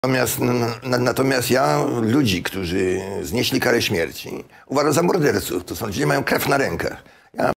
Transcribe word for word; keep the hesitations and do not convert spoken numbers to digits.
Natomiast, na, natomiast ja ludzi, którzy znieśli karę śmierci, uważam za morderców. To są ludzie, którzy mają krew na rękach. Ja